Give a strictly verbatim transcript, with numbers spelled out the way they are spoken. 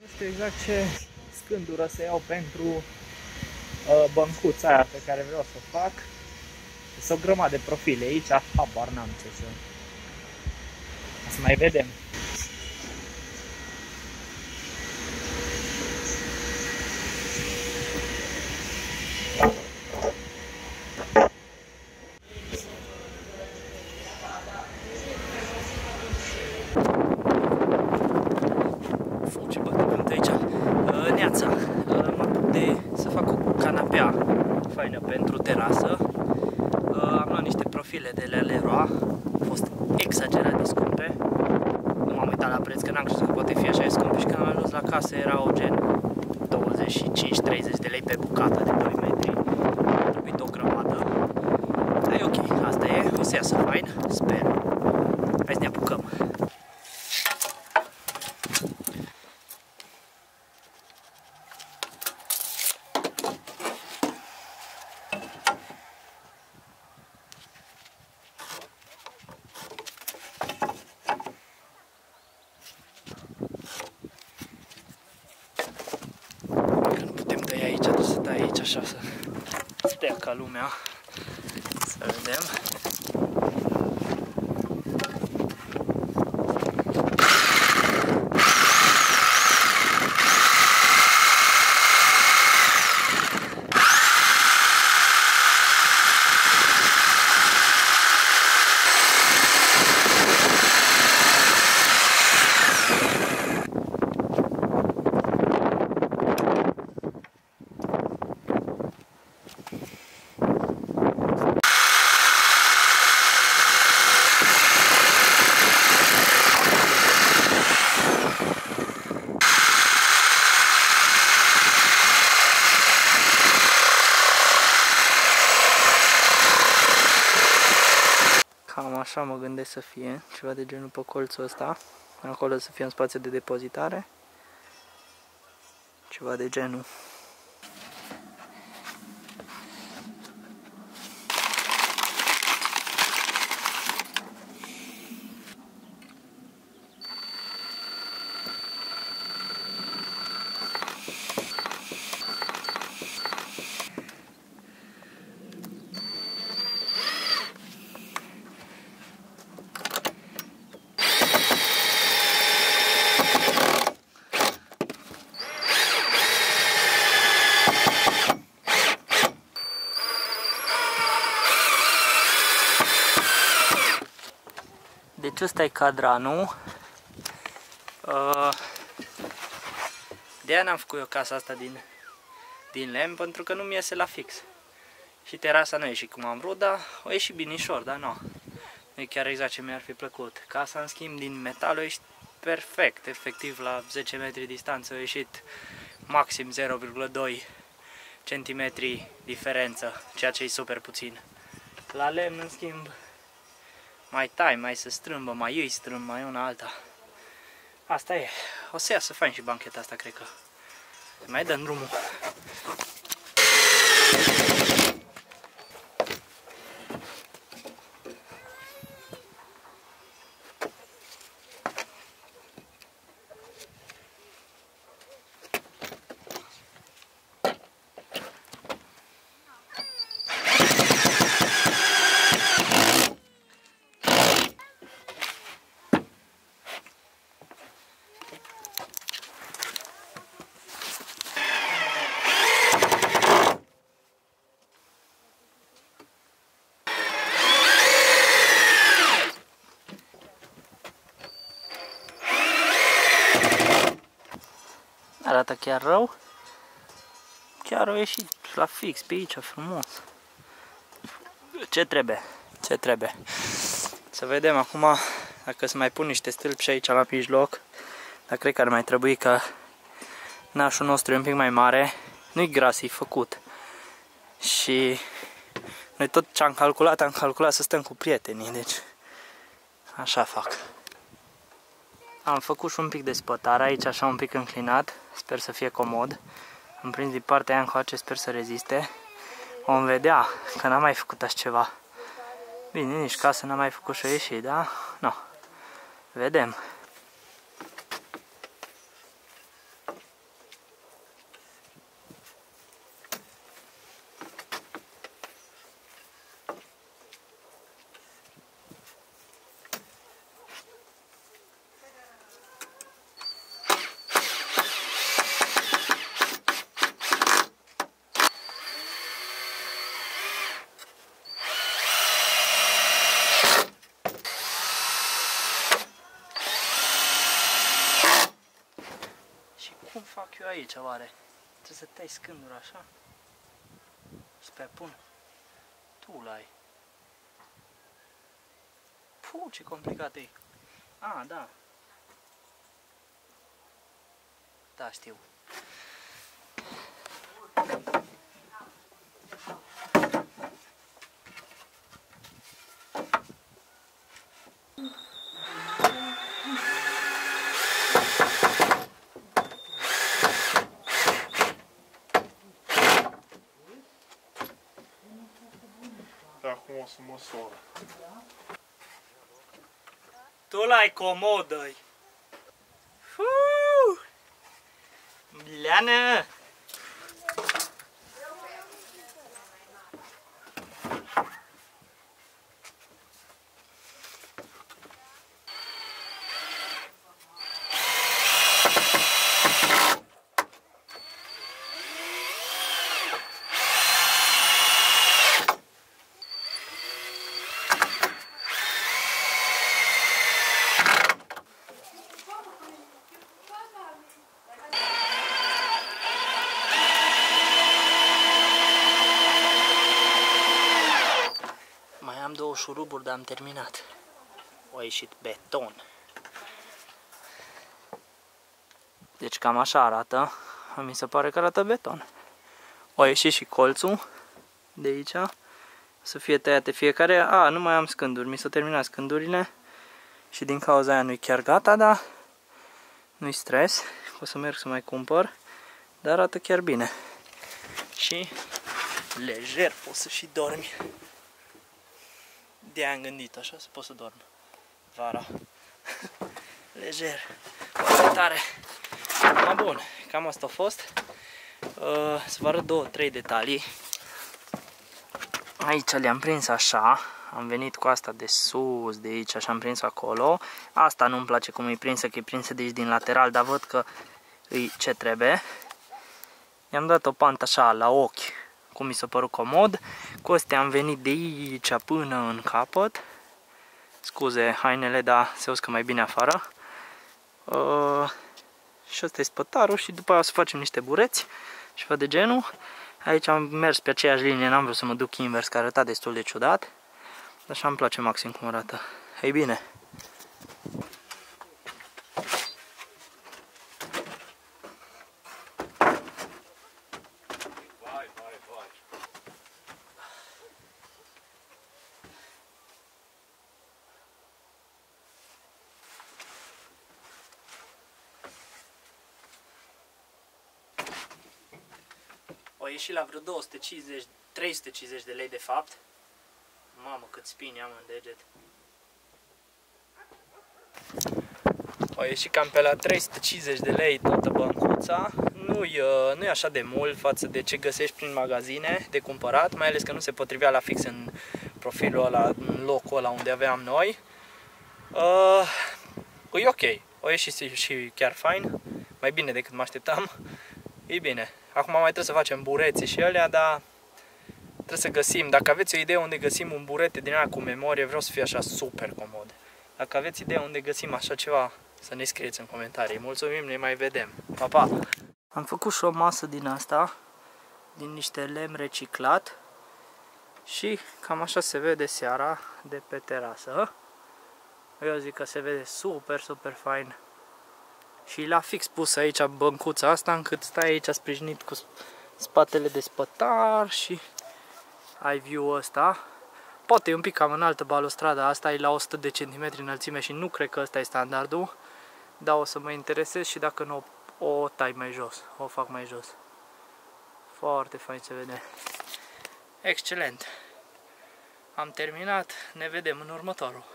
Nu știu exact ce scândură să iau pentru uh, băncuța aia pe care vreau să o fac. Sunt o grămadă de profile aici, habar n-am ce să... Să mai vedem. Faină pentru terasă. Am luat niște profile de la Leroy. Au fost exagerat de scumpe. Nu m-am uitat la preț, că n-am crezut că poate fi așa de scumpe. Și când am ajuns la casă erau gen douăzeci și cinci treizeci de lei pe bucată de doi metri. A trebuit o grămadă. Dar e ok, asta e. O să iasă fain, sper. Hai să ne apucăm. Așa să stea ca lumea, să vedem. Cam așa mă gândesc să fie, ceva de genul pe colțul ăsta. Acolo să fie un spațiu de depozitare. Ceva de genul. Deci ăsta e cadranul. De aia n-am făcut eu casa asta din, din lemn, pentru că nu mi iese la fix. Și terasa nu e și cum am vrut, dar o ieși binișor, dar nu. Nu e chiar exact ce mi-ar fi plăcut. Casa, în schimb, din metal o ieși perfect. Efectiv, la zece metri distanță a ieșit maxim zero virgulă doi centimetri diferență, ceea ce e super puțin. La lemn, în schimb, mai tai, mai se strâmbă, mai îi strâmb, mai una alta. Asta e. O să iasă fain și bancheta asta, cred că. Mai dăm drumul. Arată chiar rău. Chiar au ieșit la fix pe aici, frumos. Ce trebuie? Ce trebuie? Să vedem acum dacă să mai pun niște stâlpi și aici la mijloc. Dar cred că ar mai trebui, că nașul nostru e un pic mai mare. Nu-i gras, e făcut. Și noi tot ce am calculat, am calculat să stăm cu prietenii, deci așa fac. Am făcut și un pic de spătare aici, așa un pic înclinat, sper să fie comod. Am prins din partea aia încoace, sper să reziste. Vom vedea, că n-am mai făcut așa ceva. Bine, nici casă n-am mai făcut și-o ieși, da? Nu. Vedem. cum fac eu aici, oare? Trebuie să tai scândura așa? Și pe pun. Tu l-ai. Puh, ce complicat e. Ah, da. Da, știu. Acum o să măsor. Tu l-ai comodă-i. Leană! Două șuruburi, dar am terminat. A ieșit beton. Deci cam așa arată. Mi se pare că arată beton. A ieșit și colțul de aici. Să fie tăiate fiecare. A, nu mai am scânduri. Mi s-au terminat scândurile. Și din cauza aia nu-i chiar gata, dar nu-i stres. O să merg să mai cumpăr. Dar arată chiar bine. Și lejer poți să și dormi. De-aia am gândit așa, să pot să dorm vara. Lejer, foarte tare. Ma bun, cam asta a fost. Uh, să vă arăt două, trei detalii. Aici le-am prins așa. Am venit cu asta de sus, de aici, așa am prins acolo. Asta nu-mi place cum e prinsă, că e prinsă de aici din lateral, dar văd că e ce trebuie. I-am dat o pantă așa la ochi, cum mi s-a părut comod. Cu astea am venit de aici până în capăt. Scuze hainele, dar se uscă mai bine afară. Uh, și ăsta e spătarul și după aia o să facem niște bureți și de genul. Aici am mers pe aceeași linie, n-am vrut să mă duc invers, că arăta destul de ciudat. Așa îmi place maxim cum arată. Ei bine. O ieșit la vreo două sute cincizeci, trei sute cincizeci de lei de fapt. Mamă, cât spini am în deget. O ieșit cam pe la trei sute cincizeci de lei toată băncuța. Nu-i nu așa de mult față de ce găsești prin magazine de cumpărat, mai ales că nu se potrivea la fix în profilul ăla, în locul ăla unde aveam noi. Uh, e ok, o ieșit și chiar fain, mai bine decât mă așteptam. E bine. Acum mai trebuie să facem bureții și alea, dar trebuie să găsim. Dacă aveți o idee unde găsim un burete din aia cu memorie, vreau să fie așa super comod. Dacă aveți idee unde găsim așa ceva, să ne scrieți în comentarii. Mulțumim, ne mai vedem. Pa, pa! Am făcut și o masă din asta, din niște lemn reciclat și cam așa se vede seara de pe terasă. Eu zic că se vede super, super fain. Și l-a fix pus aici băncuța asta, încât stai aici sprijinit cu spatele de spătar și ai view-ul ăsta. Poate e un pic cam înaltă balustrada asta, e la o sută de centimetri înălțime și nu cred că ăsta e standardul. Dar o să mă interesez și dacă nu o, o tai mai jos, o fac mai jos. Foarte fain se vede. Excelent! Am terminat, ne vedem în următorul.